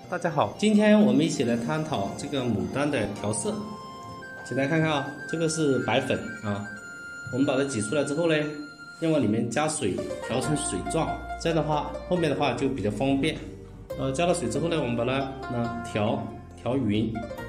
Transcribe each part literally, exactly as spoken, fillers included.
大家好，今天我们一起来探讨这个牡丹的调色。简单看看啊，这个是白粉啊，我们把它挤出来之后呢，要往里面加水，调成水状，这样的话后面的话就比较方便。呃，加了水之后呢，我们把它呢调调匀，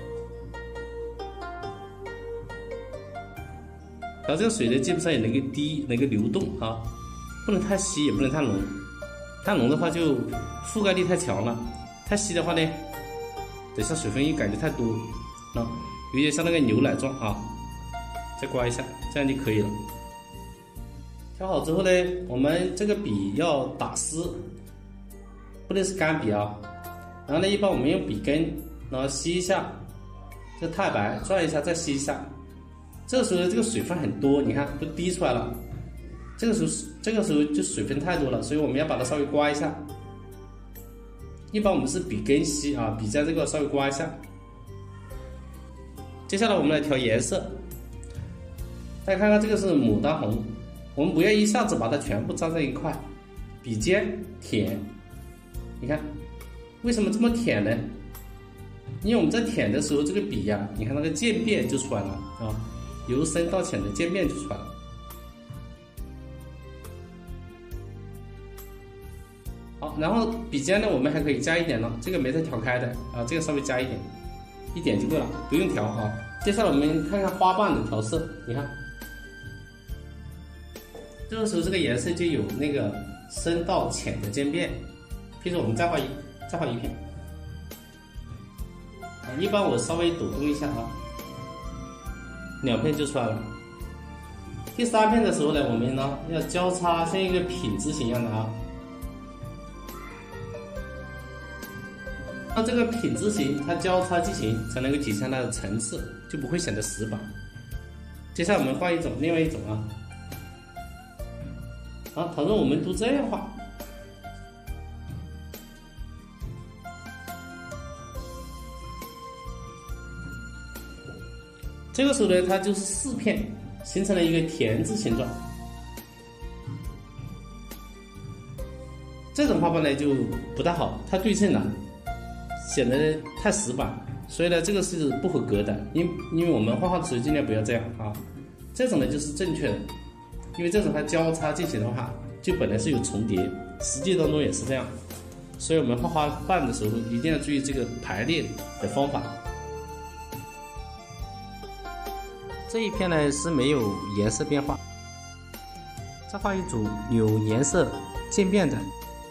调这个水呢，基本上也能够滴，能够流动啊，不能太稀，也不能太浓，太浓的话就覆盖力太强了。太稀的话呢，等下水分一感觉太多，啊，有点像那个牛奶状啊，再刮一下，这样就可以了。调好之后呢，我们这个笔要打湿，不能是干笔啊。然后呢，一般我们用笔根，然后吸一下，这太白转一下再吸一下。这个时候这个水分很多，你看都滴出来了。这个时候这个时候就水分太多了，所以我们要把它稍微刮一下。一般我们是笔根吸啊，笔在这个稍微刮一下。接下来我们来调颜色，大家看看这个是牡丹红，我们不要一下子把它全部粘在一块，笔尖舔，你看为什么这么舔呢？因为我们在舔的时候，这个笔呀、啊，你看那个渐变就出来了啊，由深到浅的渐变就出来了。好，然后笔尖呢，我们还可以加一点了，这个没再调开的啊，这个稍微加一点，一点就够了，不用调啊。接下来我们看看花瓣的调色，你看，这个时候这个颜色就有那个深到浅的渐变。譬如我们再画一再画一片，啊，一般我稍微抖动一下啊，两片就出来了。第三片的时候呢，我们呢要交叉，像一个品字形一样的啊。那这个品字形，它交叉进行才能够体现它的层次，就不会显得死板。接下来我们换一种，另外一种啊，啊，倘若我们都这样画，这个时候呢，它就是四片，形成了一个田字形状。这种画法呢就不大好，太对称了。显得太死板，所以呢，这个是不合格的。因因为我们画画的时候尽量不要这样啊，这种呢就是正确的，因为这种它交叉进行的话，就本来是有重叠，实际当中也是这样。所以我们画花瓣的时候一定要注意这个排列的方法。这一片呢是没有颜色变化，再画一组有颜色渐变的。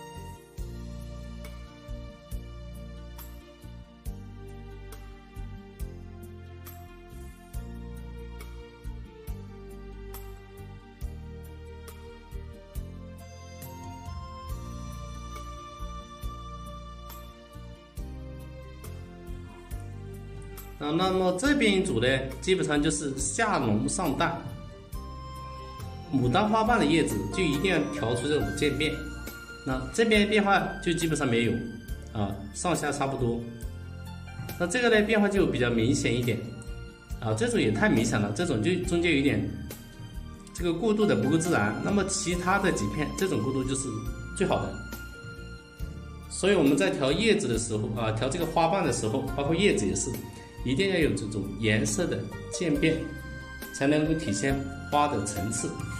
啊，那么这边一组呢，基本上就是下浓上淡。牡丹花瓣的叶子就一定要调出这种渐变，那这边变化就基本上没有，啊，上下差不多。那这个呢变化就比较明显一点，啊，这种也太明显了，这种就中间有点这个过渡的不够自然。那么其他的几片这种过渡就是最好的。所以我们在调叶子的时候啊，调这个花瓣的时候，包括叶子也是。一定要有这种颜色的渐变，才能够体现花的层次。